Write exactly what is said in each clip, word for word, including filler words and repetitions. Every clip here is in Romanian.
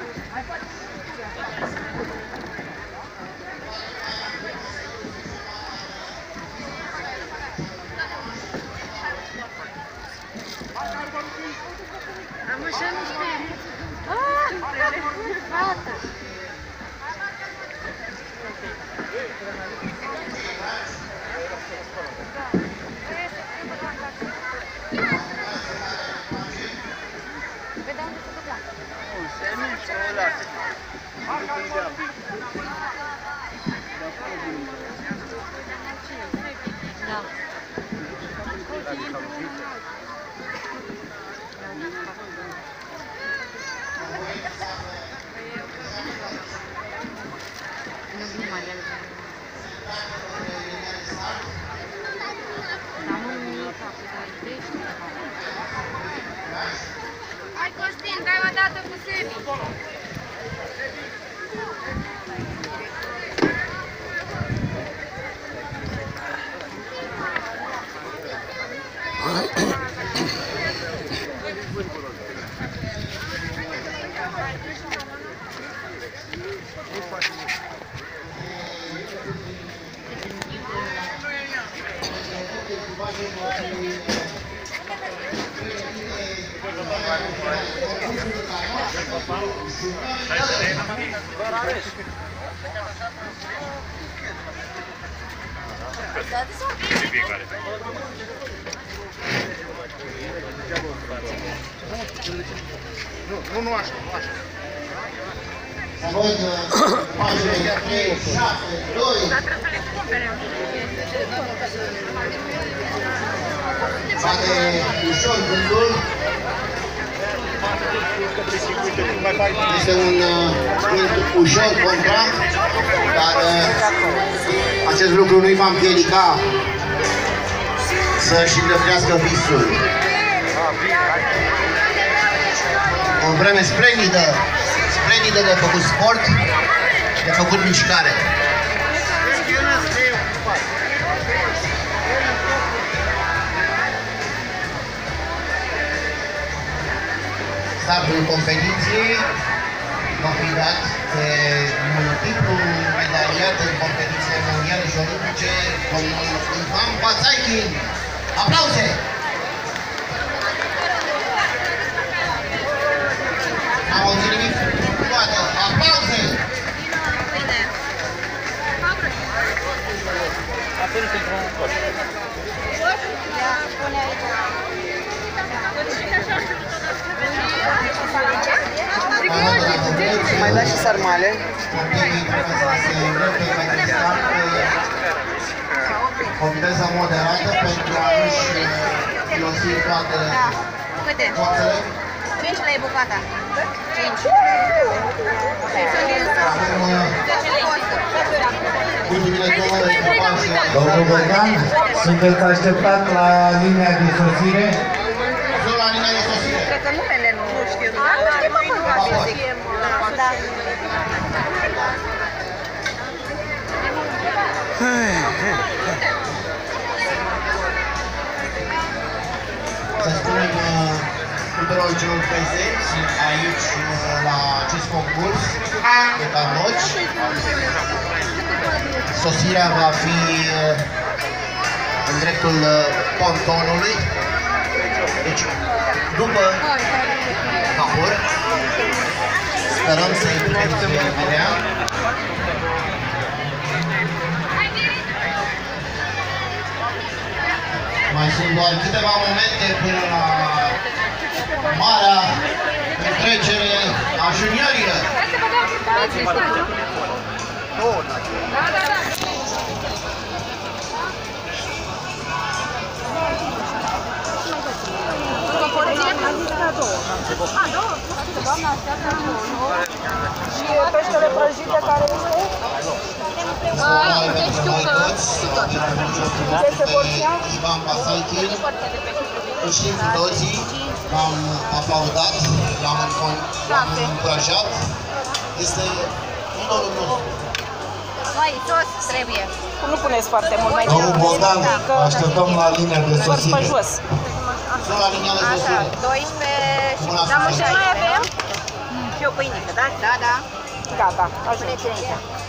Am așa niște... Aaaa! Gata! Vedem unde se duc la. Nu, se mișcă o lasă. Da. Nu vine mai de hai, Costin, dai o dată cu Sebi. Nu, nu așa, nu așa. Să văd paginile trei, șapte, doi. Bate ușor gândul. Este un uh, ușor contract, dar uh, acest lucru nu-i va împiedica să-și îndeplească visul. O vreme splendidă, splendidă de făcut sport, de făcut mișcare. Startul competiției va fi dat de multiplu medaliat în competiție mondiale și olimpice, domnul Ivan Bațaichin. Aplauze! Am auzit nimic? Toată! Aplauze! Atunci într-un coș. Mai da și sarmale. Viteza moderată pentru a nu-și folosi toate forțele. cinci lei bucata. cinci. Domnul Bogdan, sunteți așteptat la linia de sosire? sunt la linia de sosire. Cred că numele nu știu. Nu știu, mă, cum va fi zic. Da. Să spunem tuturor celor prezenți aici la acest concurs de tabloci. Sosirea va fi în dreptul pontonului, deci după vapor. Sperăm să-i putem vedea. Mai sunt doar câteva momente până la marea întrecere a juniorilor. Da, da, da. A, două? Doamna așteaptă două. Și peștele prăjit de care este? Deci știu că sută. Ce este porția? Ivan Bațaichin, îl știm cu toții, l-am aplaudat, l-am încurajat. Este idolul nostru. Mai sos trebuie. Nu puneți foarte mult, mai Domnul Bogdan, așteptăm la linia de sosire. pe jos. Sunt la linia de Așa, sosire. doisprezece și... Dar mă, și mai avem? Și o pâinică, da? Da, da. Gata, ajung. Puneți aici.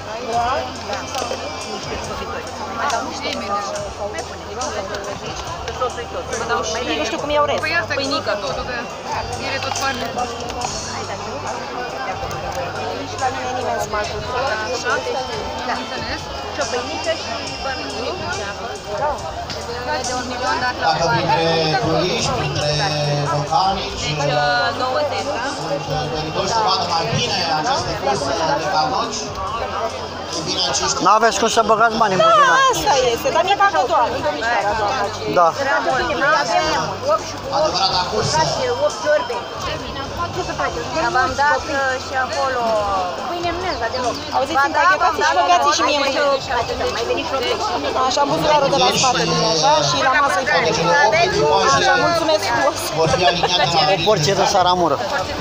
Niște scobitori. Mai dau niște meleș. Mai puneți. Că sosul-i tot. Vă dau și... Nu știu cum iau rest. Păi asta e pâinică. Totul, că ele tot foarte... Hai, dar nu. Și la mine nimeni să mă ajute. Așa? Da. Înțeles? Și o pâinică și bărbărie cu ceapă. Da, de un milion dat la Dacă printre turiști, printre localnici, douăzeci, da? sunt doritori să vadă mai bine această cursă de carnoci, e bine acești N-aveți cum să băgați bani în Da, buzunar. asta este, dar mi-e cagă doamne, domnișoara doamna. Da. adevărata cursă. opt ciorbe. Ce să facem? V-am dat și acolo pâine mneza deloc. Auziți, împachetați și băgați și mie mâine. Mai veni și o plăcină. Așa, buzunarul de la spate, bine, așa, și la masă îi pune. Așa, mulțumesc frumos. Vor fi aliniate la O porție de saramură.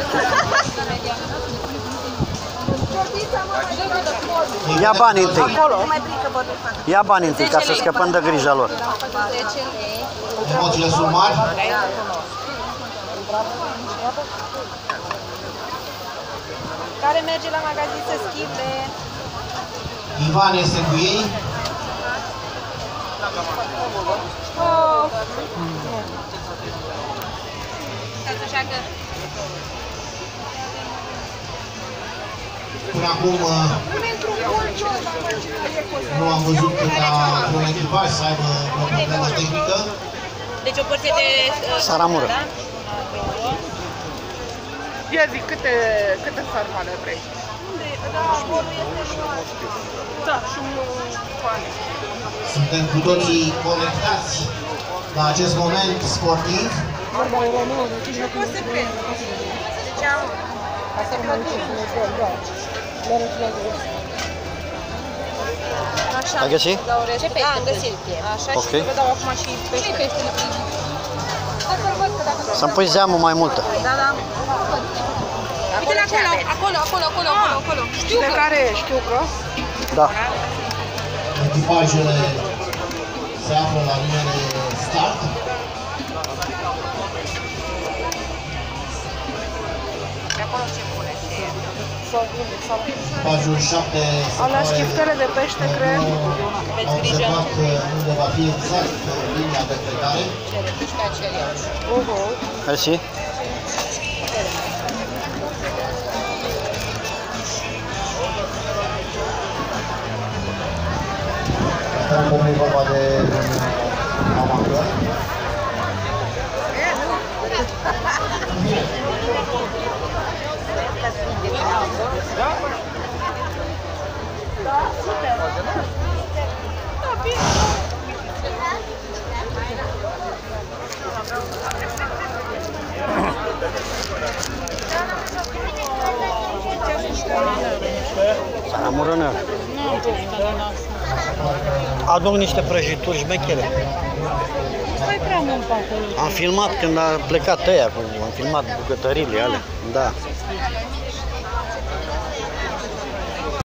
Ia bani întâi. Acolo. Ia bani întâi ca să scăpăm de grija lor. Emoțiile sunt mari. Care merge la magazin să schimbe. Ivan este cu ei. Oh. Până acum nu am văzut ca un echipaj să aibă o problemă tehnică. Deci o porție de... Saramură. Ia zi, câte, câte sarmale vrei? Da, și un pane. Suntem cu toții conectați la acest moment sportiv. Ai găsit? Ce pește? Da, am găsit. Așa, Ok. și să vă dau acum și pește. Să-mi pui zeamă mai multă. Da, da. Uite-le acolo, acolo, acolo, acolo, acolo, acolo. Știu De care știu că. Da. Echipajele se află la linia de start. De acolo ce pune? Echipajul șapte se Alea pare schiftele de pește, cred. nu a observat că unde va fi exact linia de plecare. Uh-huh. Mersi. Acum e vorba de un amator. Saramură nu. Aduc niște prăjituri șmechere. Stai prea mult pe acolo. Am filmat când a plecat ăia, am filmat bucătările alea. Da.